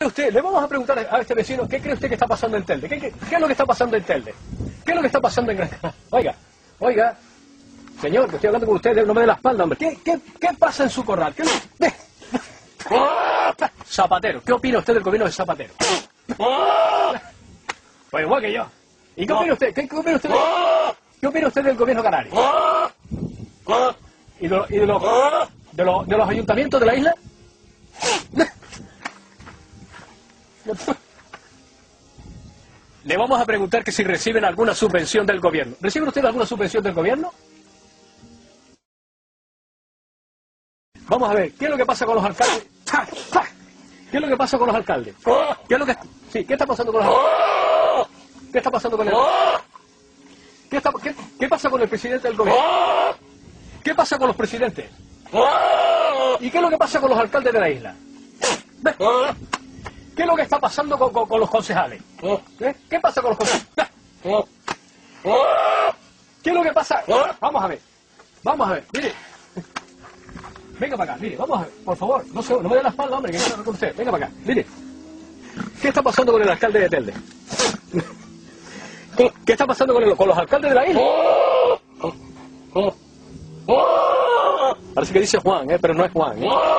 Usted, le vamos a preguntar a este vecino, ¿qué cree usted que está pasando en Telde? ¿Qué es lo que está pasando en Telde? ¿Qué es lo que está pasando en Granada? Oiga, señor, que estoy hablando con usted, no me dé la espalda, hombre. ¿Qué pasa en su corral? Zapatero, ¿qué opina usted del gobierno de Zapatero? Pues igual que yo. ¿Y qué opina usted? ¿Qué opina usted del gobierno canario? ¿Y de los ayuntamientos de la isla? Le vamos a preguntar que si reciben alguna subvención del gobierno. ¿Reciben ustedes alguna subvención del gobierno? Vamos a ver, ¿qué es lo que pasa con los alcaldes? ¿Qué es lo que pasa con los alcaldes? ¿Qué está pasando con los alcaldes? ¿Qué está pasando con el... ¿Qué pasa con el presidente del gobierno? ¿Qué pasa con los presidentes? ¿Y qué es lo que pasa con los alcaldes de la isla? ¿Qué es lo que está pasando con los concejales? ¿Qué pasa con los concejales? ¿Qué es lo que pasa? Vamos a ver, mire. Venga para acá, mire, vamos a ver, por favor, no me dé la espalda, hombre, que quiero hablar con usted. Venga para acá, mire. ¿Qué está pasando con el alcalde de Telde? ¿Qué está pasando con los alcaldes de la isla? Parece que dice Juan, pero no es Juan.